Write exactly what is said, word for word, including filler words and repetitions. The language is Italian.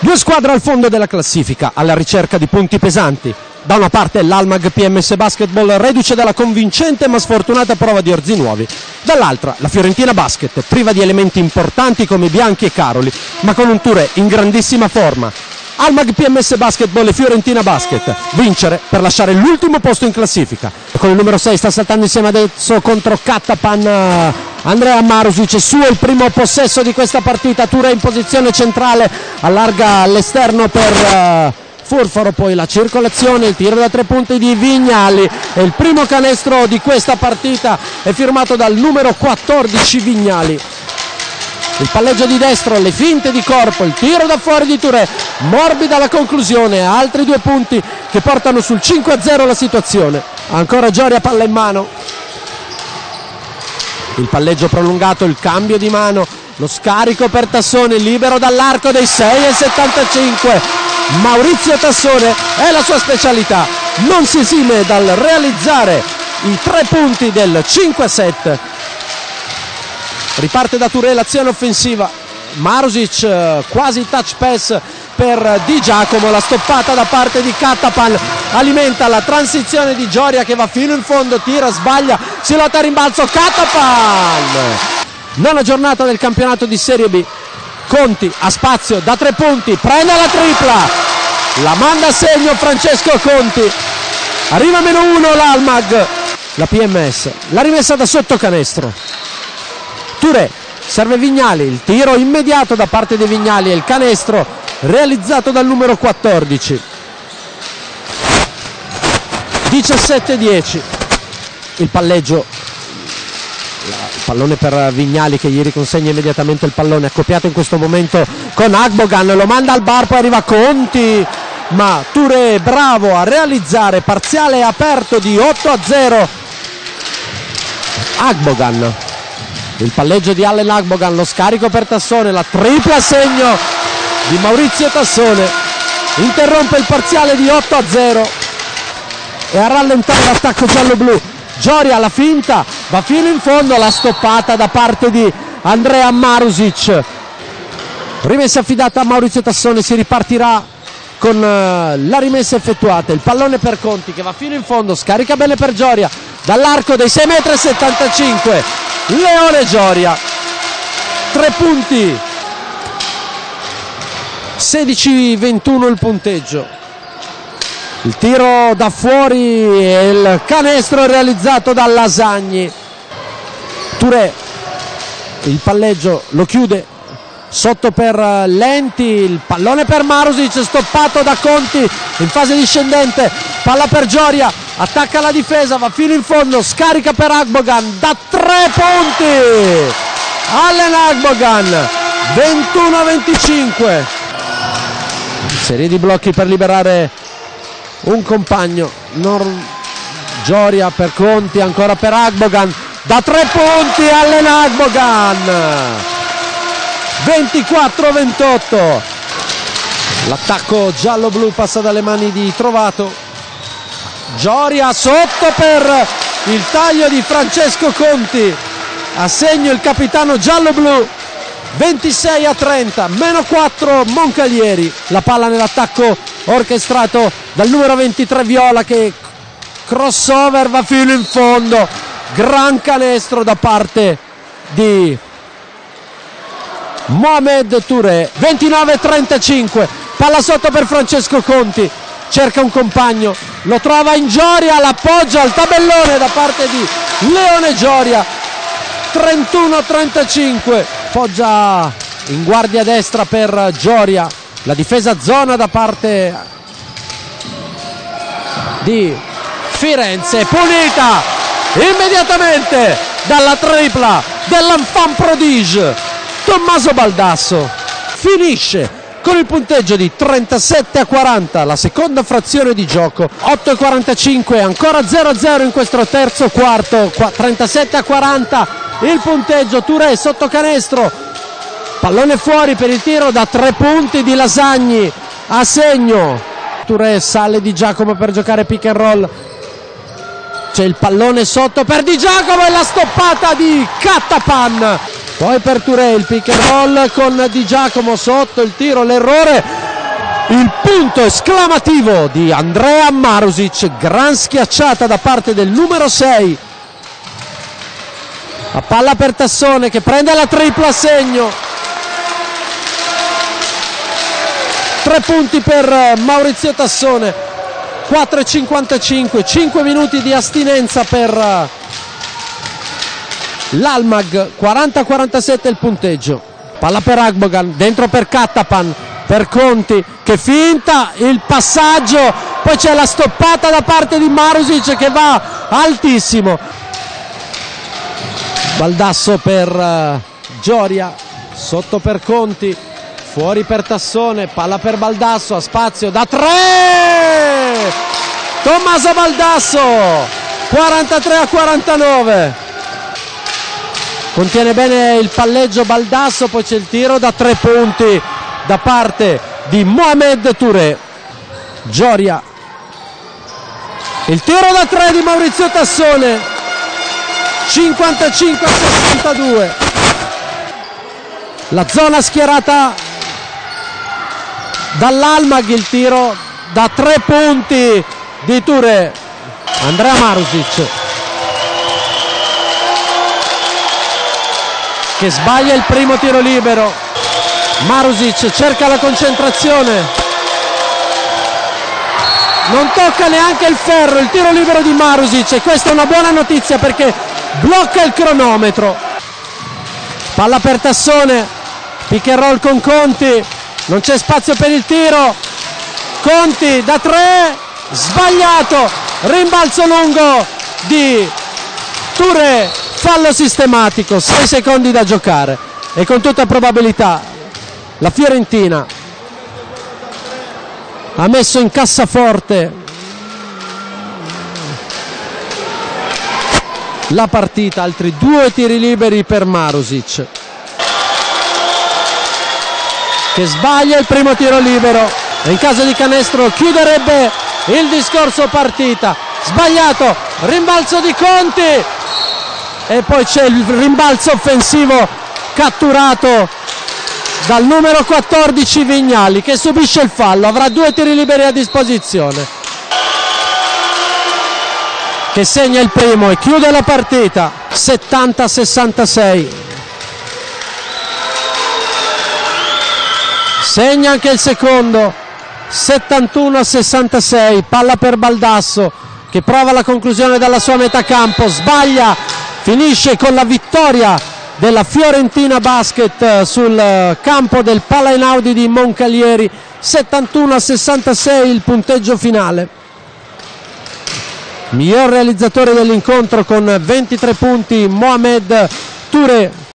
Due squadre al fondo della classifica, alla ricerca di punti pesanti. Da una parte l'Almag P M S Basketball, reduce dalla convincente ma sfortunata prova di Orzinuovi. Dall'altra la Fiorentina Basket, priva di elementi importanti come Bianchi e Caroli, ma con un Touré in grandissima forma. Almag P M S Basketball e Fiorentina Basket, vincere per lasciare l'ultimo posto in classifica. Con il numero sei sta saltando insieme adesso contro Kattapan Andrea Marusic, è suo il primo possesso di questa partita. Touré in posizione centrale, allarga all'esterno per uh, Furfaro, poi la circolazione, il tiro da tre punti di Vignali e il primo canestro di questa partita è firmato dal numero quattordici Vignali. Il palleggio di destro, le finte di corpo, il tiro da fuori di Touré, morbida la conclusione, altri due punti che portano sul cinque a zero la situazione. Ancora Gioria, palla in mano, il palleggio prolungato, il cambio di mano, lo scarico per Tassone, libero dall'arco dei sei e settantacinque. Maurizio Tassone è la sua specialità, non si esime dal realizzare i tre punti del cinque a sette. Riparte da Touré l'azione offensiva, Marusic quasi touch pass per Di Giacomo, la stoppata da parte di Kattapan alimenta la transizione di Gioria che va fino in fondo, tira, sbaglia, si lotta a rimbalzo, Kattapan. Nona giornata del campionato di Serie B, Conti a spazio da tre punti, prende la tripla, la manda a segno Francesco Conti, arriva a meno uno l'Almag, la P M S, la rimessa da sotto canestro. Touré, serve Vignali, il tiro immediato da parte dei Vignali e il canestro realizzato dal numero quattordici. diciassette a dieci. Il palleggio, il pallone per Vignali che gli riconsegna immediatamente il pallone, accoppiato in questo momento con Agbogan, lo manda al bar, poi arriva Conti, ma Touré bravo a realizzare, parziale aperto di otto a zero. Agbogan, il palleggio di Allen Agbogan, lo scarico per Tassone, la tripla segno di Maurizio Tassone interrompe il parziale di otto a zero e a rallentare l'attacco giallo-blu. Gioria alla finta, va fino in fondo, la stoppata da parte di Andrea Marusic. Rimessa affidata a Maurizio Tassone, si ripartirà con la rimessa effettuata, il pallone per Conti che va fino in fondo, scarica bene per Gioria dall'arco dei sei e settantacinque metri. Leone Gioria, tre punti, sedici ventuno il punteggio. Il tiro da fuori e il canestro realizzato da Lasagni. Touré, il palleggio lo chiude sotto per Lenti, il pallone per Marusic, stoppato da Conti in fase discendente, palla per Gioria, attacca la difesa, va fino in fondo, scarica per Agbogan da tre punti. Allen Agbogan, ventuno a venticinque. Serie di blocchi per liberare un compagno. Nor- Gioria per Conti, ancora per Agbogan, da tre punti Allen Agbogan, ventiquattro a ventotto. L'attacco giallo-blu passa dalle mani di Trovato. Gioria sotto per il taglio di Francesco Conti, a segno il capitano giallo-blu, ventisei a trenta, meno quattro Moncalieri. La palla nell'attacco orchestrato dal numero ventitré Viola che crossover, va fino in fondo, gran canestro da parte di Mohamed Touré. ventinove a trentacinque, palla sotto per Francesco Conti, cerca un compagno, lo trova in Gioria, l'appoggia al tabellone da parte di Leone Gioria, trentuno a trentacinque. Poggia in guardia destra per Gioria, la difesa zona da parte di Firenze, punita immediatamente dalla tripla dell'enfant prodige Tommaso Baldasso. Finisce con il punteggio di trentasette a quaranta, la seconda frazione di gioco, otto e quarantacinque, ancora zero a zero in questo terzo quarto, trentasette a quaranta il punteggio. Touré sotto canestro, pallone fuori per il tiro da tre punti di Lasagni, a segno. Touré, sale Di Giacomo per giocare pick and roll, c'è il pallone sotto per Di Giacomo e la stoppata di Kattapan. Poi per Touré il pick and roll con Di Giacomo sotto, il tiro, l'errore il punto esclamativo di Andrea Marusic, gran schiacciata da parte del numero sei. La palla per Tassone che prende la tripla a segno. Tre punti per Maurizio Tassone. quattro e cinquantacinque, cinque minuti di astinenza per l'Almag, quaranta a quarantasette il punteggio. Palla per Agbogan, dentro per Kattapan, per Conti che finta il passaggio, poi c'è la stoppata da parte di Marusic che va altissimo. Baldasso per uh, Gioria, sotto per Conti, fuori per Tassone, palla per Baldasso, a spazio da tre, Tommaso Baldasso, quarantatré a quarantanove. Contiene bene il palleggio Baldasso, poi c'è il tiro da tre punti da parte di Mohamed Touré. Gioria, il tiro da tre di Maurizio Tassone, cinquantacinque a sessantadue. La zona schierata dall'Almag, il tiro da tre punti di Touré. Andrea Marusic che sbaglia il primo tiro libero. Marusic cerca la concentrazione, non tocca neanche il ferro, il tiro libero di Marusic, e questa è una buona notizia perché blocca il cronometro. Palla per Tassone, pick and roll con Conti, non c'è spazio per il tiro. Conti da tre, sbagliato, rimbalzo lungo di Touré, fallo sistematico, sei secondi da giocare e con tutta probabilità la Fiorentina ha messo in cassaforte la partita. Altri due tiri liberi per Marusic che sbaglia il primo tiro libero e in caso di canestro chiuderebbe il discorso partita. Sbagliato, rimbalzo di Conti e poi c'è il rimbalzo offensivo catturato dal numero quattordici Vignali che subisce il fallo, avrà due tiri liberi a disposizione, che segna il primo e chiude la partita. Settanta a sessantasei. Segna anche il secondo, settantuno a sessantasei. Palla per Baldasso che prova la conclusione dalla sua metà campo, sbaglia, finisce con la vittoria della Fiorentina Basket sul campo del Pala Einaudi di Moncalieri. Settantuno a sessantasei il punteggio finale. Miglior realizzatore dell'incontro con ventitré punti Mohamed Touré.